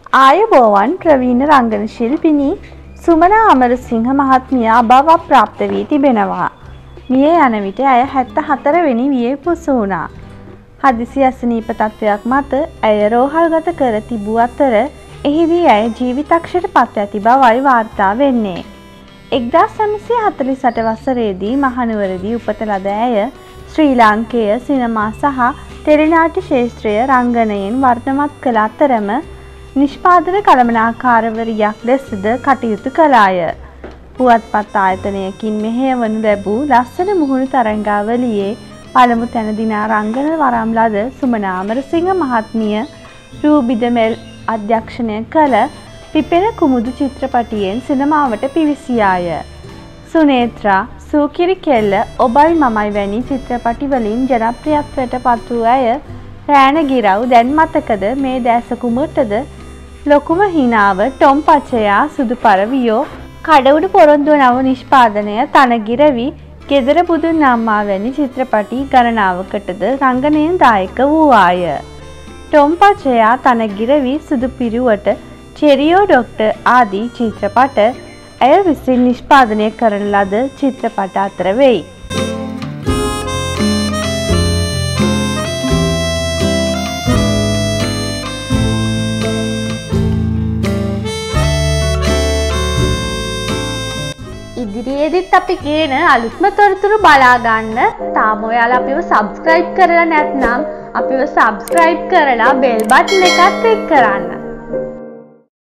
ආයුබෝවන් ප්‍රවීණ රංගන ශිල්පිනී සුමනා අමරසිංහ මහත්මිය අභාව ප්‍රාප්ත වී තිබෙනවා. මිය යන විට ඇය 74 වෙනි වියේ පුසු වුණා. හදිසි අසනීප තත්ත්වයක් මත ඇය රෝහල්ගත කර තිබූ අතර එහිදී ඇය ජීවිතක්ෂයට පත් ඇති බවයි වාර්තා වෙන්නේ. 1948 වසරේදී මහනුවරදී උපත ලද ඇය ශ්‍රී ලාංකේය සිනමා සහ ටෙලිනාට්‍ය ශාස්ත්‍රීය රංගනයෙන් වර්ණවත් කළ අතරම නිෂ්පාදන කළමනාකාරවරියක් ලෙසද කටයුතු කළාය. පුවත්පත් ආයතනයකින් මෙහෙයවනු ලැබූ ලස්සන මුහුණු තරංගාවලියේ පළමු තැන දිනා රංගන වරම් ලද සුමනා අමරසිංහ මහත්මිය රූබිද මෙල් අධ්‍යක්ෂණය කළ පිපෙන කුමුදු චිත්‍රපටයෙන් සිනමාවට පිවිසියාය. සුනේත්‍රා, සූකිරි කෙල්ල, ඔබයි මමයි වැනි චිත්‍රපටි වලින් ජනප්‍රියත්වයට පත් වූ ඇය රෑන ගිරව් දැන් මතකද මේ දැස කුමටද ලොකුම හිනාව ටොම් පචයා සුදු පරවියෝ කඩවුඩු පොරොන්දුව නව නිෂ්පාදනය තනගිරවි ගෙදර බුදුන් අම්මා වැනි චිත්‍රපටි ගණනාවකටද රංගනයෙන් දායක වූවාය. ටොම් පචයා තනගිරවි සුදු පිරුවට චෙරියෝ ඩොක්ටර් ආදී චිත්‍රපට ඇය විසින් නිෂ්පාදනය කරන ලද චිත්‍රපට අතර වෙයි. ඉදිරියේදීත් අපි කියන අලුත්ම තොරතුරු බලා ගන්න තාම ඔයාලා අපිව subscribe කරලා නැත්නම් අපිව subscribe කරලා bell button එකත් click කරන්න.